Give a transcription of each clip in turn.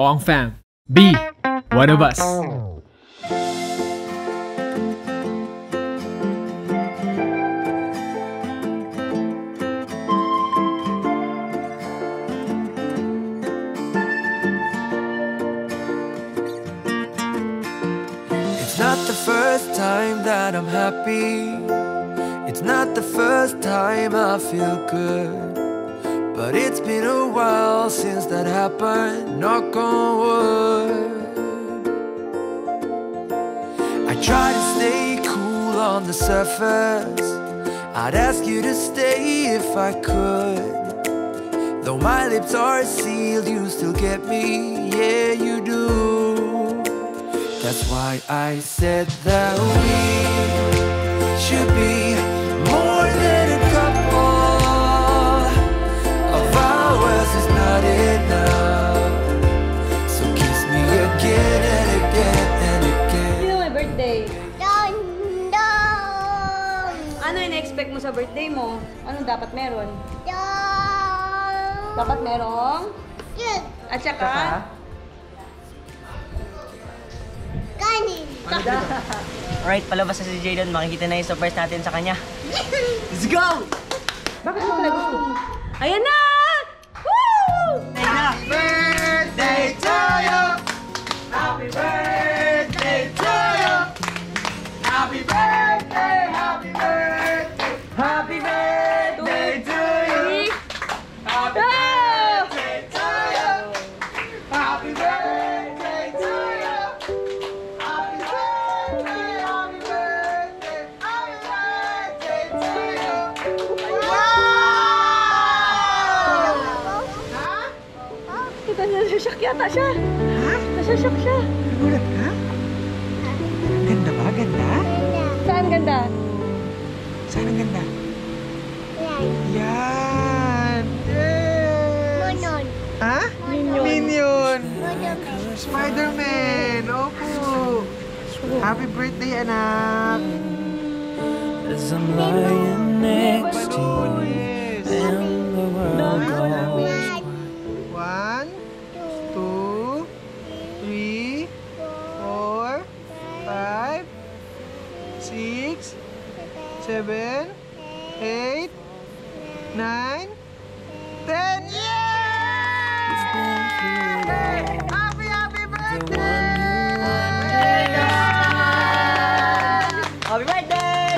Bawang Fam. Be one of us. It's not the first time that I'm happy. It's not the first time I feel good. But it's been a while since that happened, knock on wood. I try to stay cool on the surface. I'd ask you to stay if I could. Though my lips are sealed, you still get me, yeah you do. That's why I said that we should be more than a couple. Of ours is not enough. So kiss me again and again and again. Sino may birthday? Don! Ano yung expect mo sa birthday mo? Anong dapat meron? Don! Dapat merong? Yes! At saka? Kanin! Alright, palabas na si Jayden. Makikita na yung surprise natin sa kanya. Let's go! Bakit mo pala gusto? Ayan na! Woo! Happy birthday to you! Happy birthday to you! Happy birthday! Happy birthday! Happy birthday to you! Happy birthday to you! Happy birthday to you! Happy birthday! Happy birthday! Happy birthday to you! Kita nasasyak yata siya. Ha? Nasasyak siya. Nagulat ka? Ganda ba? Ganda? Saan ganda? Saan ang ganda? Yan! Yan! Yes! Monon! Ha? Minion. Minion! Monon! Spider-Man! Opo! Happy birthday, anak! As I'm lying next to Balloon, you yes! and the world goes. 1, 2, 3, 4, 5, 6, 7, 8, 9, 10. Yay! Happy, happy birthday! Happy birthday!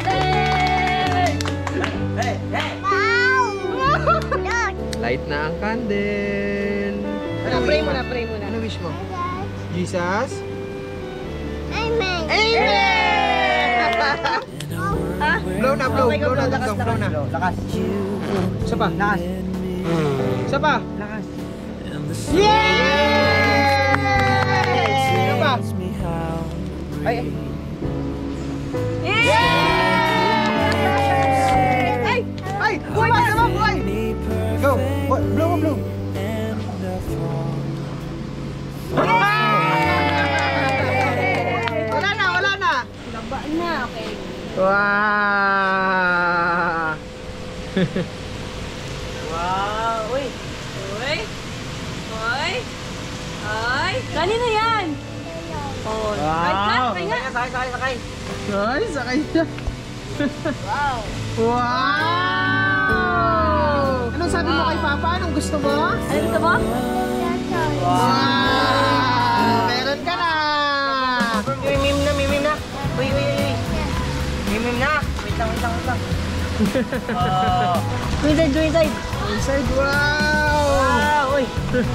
Hey, hey! Don! Light na ang candle. Pray mo na, pray mo na. Ano wish mo? Jesus? Amen! Amen! Ha? Blow na, blow. Okay, go, Blow na, lakas, dong, blow na. lakas. Lakas. Isa pa. Lakas. Isa pa. Lakas. Yay! Isa pa. Ay, Ay! Ay! Buhay pa naman, buhay! Go! Blow mo, blow. Wala na, wala na. Laba na, okay. Wow! wow. Uy. Uy! Uy! Ay! Kanino yan? Oh, ay ka, kaya nga. Sakay, sakay, sakay. Ay, sakay na. Wow! Wow! Anong sabi mo kay Papa? Anong gusto mo? Ano gusto mo? Wow! Meron ka na! Mimim na, mimim na. Uy, uy, uy. Mimim na. Wait lang, wait lang, wait lang. Go inside, go inside. Inside, wow! Ah, uy.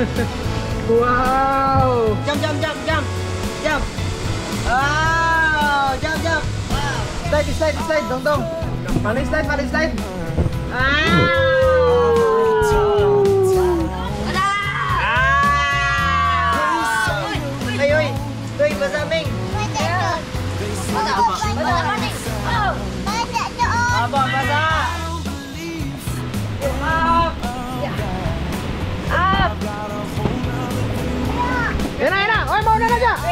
Wow! Jump, jump, jump, jump. Jump. Wow, jump, jump. Wow. Slide, slide, slide, dong, dong. Paling slide, paling slide. Uy, uy. Uy, masaming. Aba, basa. Up. Up. Yan na, yan na! Oy, mauna na dyan!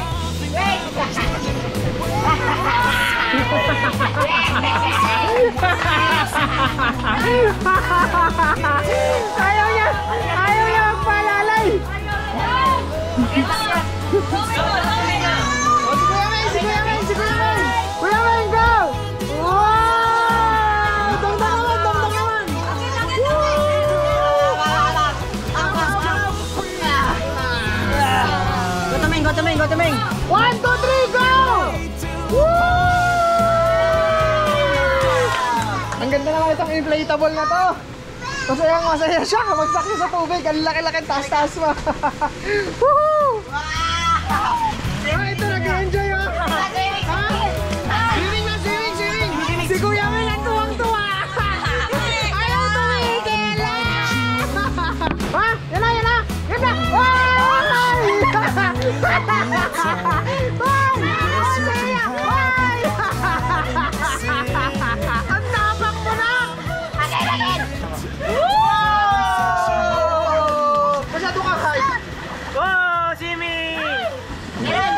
Ayaw niya! Ayaw niya magpalalay! Siming! 1, 2, 3, go! Woo! Ang ganda naman itong inflatable na to. Masaya siya. Kamagsak niya sa tubig. Ang laki-laki, taas-taas mo. Woohoo! Ito, nag-enjoy oh. Swimming na, swimming! Si Kuya Mel ang tuwang-tuwa! Ayaw tumigil! Ha? Yan na! Yan na! Ay! Ang tapak mo na! Again! Masyado ka high! Wow, Simi! Diran!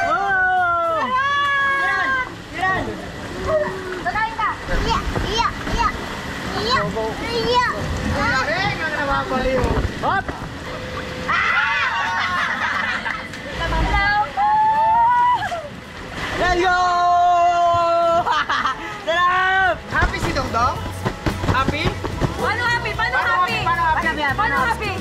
Tagayin ka! Galing! Ang namapaliw! Hop! Let's go! Sarap! Happy si Dongdong? Happy? Paano happy? Paano happy? Paano happy?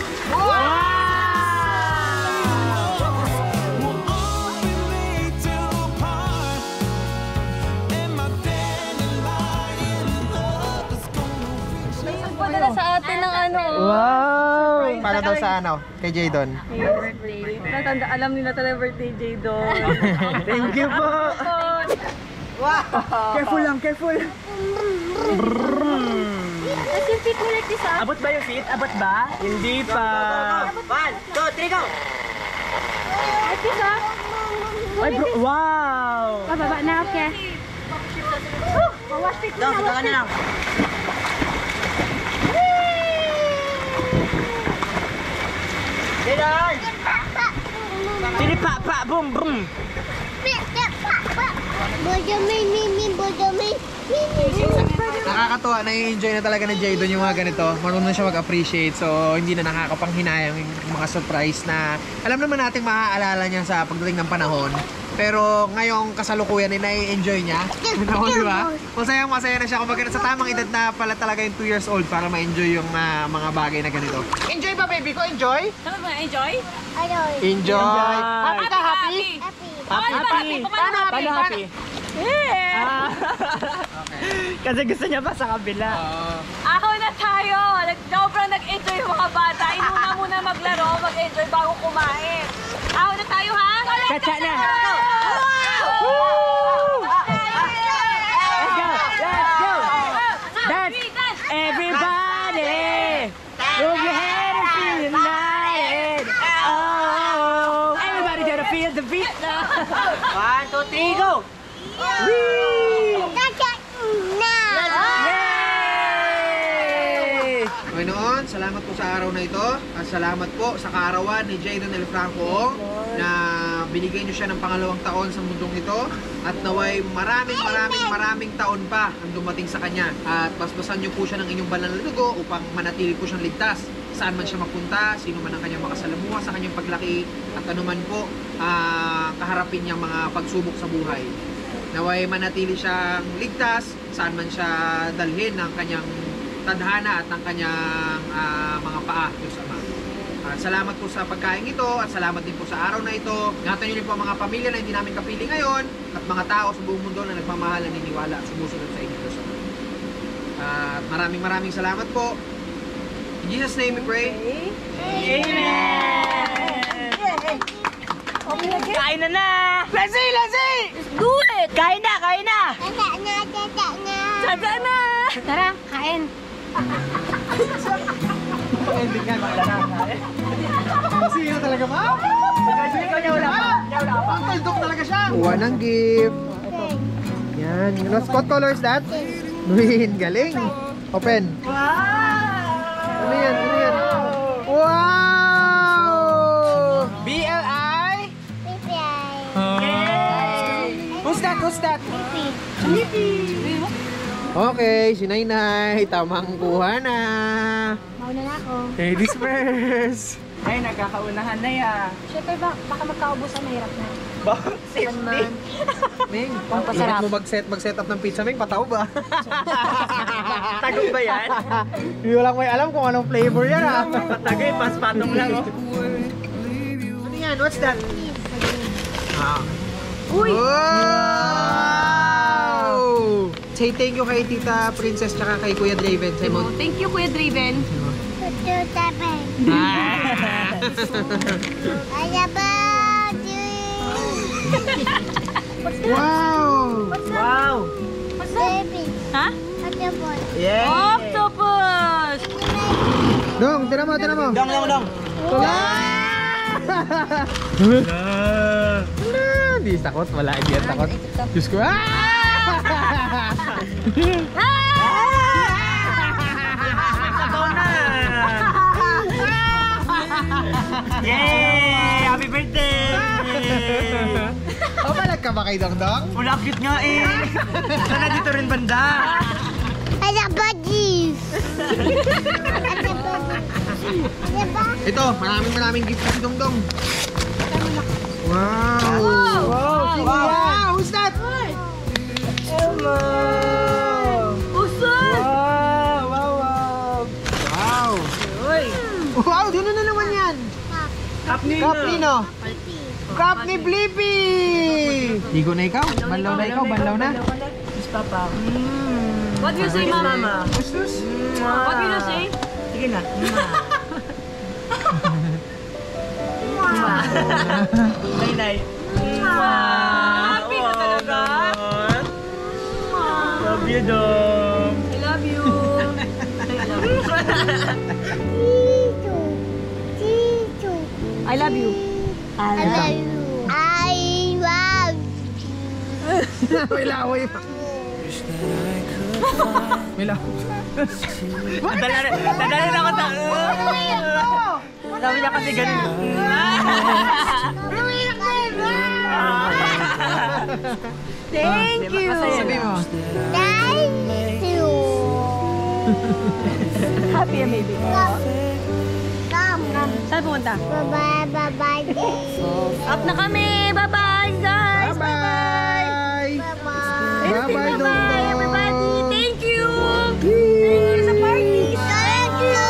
Nagpadala sa atin ng ano. Wow! Para daw sa ano? Kay Jadon. Birthday. Natanda, alam nila talaga birthday, Jadon. Thank you po! Wow! Careful lang, careful! As yung feet mo like this, ah. Abot ba yung feet? Abot ba? Hindi pa. 1, 2, 3, go! Like this, ah. Ay, bro, wow! Pababa na, okay. Wash feet mo Dong, na, saka wash na feet. lang. Jadon! Sili pa, boom, boom! Nakakatuwa, nai-enjoy na talaga ni Jadon yung mga ganito. Marunong na siya mag-appreciate, so hindi na nakakapanghinayang yung mga surprise na alam naman natin maaalala niya sa pagdating ng panahon. Pero ngayong kasalukuyan nai-enjoy niya. Di ba? Masaya na siya. Kumbaga sa tamang edad na pala talaga yung 2 years old para ma-enjoy yung mga bagay na ganito. Enjoy ba, baby ko? Enjoy? Ano ba, enjoy? Enjoy! Happy ka, happy? Happy. Paano happy? Yeah! Kasi gusto niya pa sa kabila. Ako na tayo! Sobrang nag-enjoy yung mga bata. Inuna muna maglaro, mag-enjoy bago kumain. Ako na tayo, ha? Chacha na! Let's go! Let's go! Dance! Everybody! Move your head and feel united! Oh! Everybody gotta feel the beat now! 1, 2, 3, go! Panginoon, salamat po sa araw na ito at salamat po sa kaarawan ni Jadon El Franco na binigay niyo siya ng pangalawang taon sa mundong ito at naway maraming taon pa ang dumating sa kanya at basbasan niyo po siya ng inyong banal na dugo upang manatili po siyang ligtas saan man siya mapunta, sino man ang kanyang makasalamuha sa kanyang paglaki at anuman po kaharapin niyang mga pagsubok sa buhay. Naway manatili siyang ligtas saan man siya dalhin ng kanyang tadhana at ng kanyang mga paa, Diyos Ama. Salamat po sa pagkain ito at salamat din po sa araw na ito. Ingatan niyo rin po ang mga pamilya na hindi namin kapili ngayon at mga tao sa buong mundo na nagmamahal, naniniwala at sumusunod sa inyo, Diyos Ama. Maraming salamat po. In Jesus' name we pray. Amen! Kain na na! Leslie! Let's do it! Kain na! Sada na! Tara, kain. Ending nga, sino talaga ba? Ikaw niya wala pa. Ang tuldok talaga siya. Kuha ng gift. Yan. What color is that? Green. Galing. Open. Ano yan? Wow! BLI? Who's that? Okay, si Nainay. Tamang kuha na. Mauna na ako. Ladies first. Ay, nagkakaunahan na ya. Siyempre, baka magkaubusan, mahirap na. Bakit? Safety. Ming, Pampasarap. mo mag-set up ng pizza, Ming, pataw ba? Tagong ba yan? Hindi ko lang may alam kung anong flavor yan, ha? Patagay, paspatong lang oh. Ano yan? What's that? Uy! Wow! Say thank you kay Tita Princess tsaka kay Kuya Draven. Say mo. Thank you, Kuya Draven. Wow! Wow! Ha? Yeah! Octopus! Dong, tira mo. Dong. Hindi takot, wala hindi takot. Diyos ko. Sabaw na! Yay! Happy birthday! Palag ka ba kay Dong Dong? Wala, cute nga eh! Sana dito rin banda! Ito, maraming gift si Dong Dong. Wow! Wow! Who's that? Elmo! Uson! Wow! Wow, dito na naman yan. Cup Nino. Cup ni Blippi. Ligo na ikaw? Banlaw na ikaw? Banlaw na? Miss Papa. What you say, Mama? Mama. What will you say? Sige na. Nay. Happy ka talaga? Love you, Dom. I love you. I love you. May laway pa. May lang. Nadala na ako sa... Sabi niya kasi ganun. Thank you. Sabi mo. Happy ya, baby. Saan pumunta? Bye-bye. Up na kami. Bye-bye, guys. Bye-bye. Bye-bye. Bye-bye, Dong Bye, Dong. everybody. Thank you. Thank you sa party. Thank you.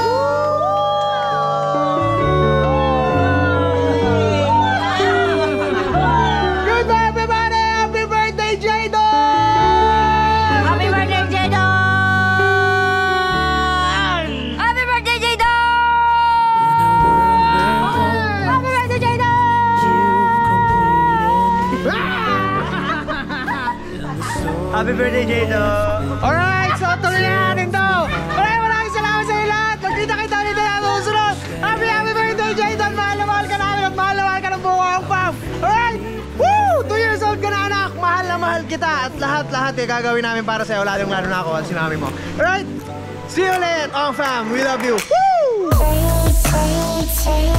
Goodbye, everybody. Happy birthday, Jado. Happy birthday, Jadon! Happy birthday, Jadon! Happy birthday, Jadon! Happy birthday, Jado. Alright, so tuloy na natin to. Maraming salamat sa inyo lahat. Magkita-kita ulit na natin susunod. Happy birthday, Jadon. Mahal na mahal ka namin at mahal na mahal ka ng buong Hong Kong. Alright? Woo! 2 years old ka na, anak. Mahal na mahal kita. At lahat gagawin namin para sa'yo. Lalo na ako at si mami mo. Alright? See you ulit, Hong Fam. We love you. Woo!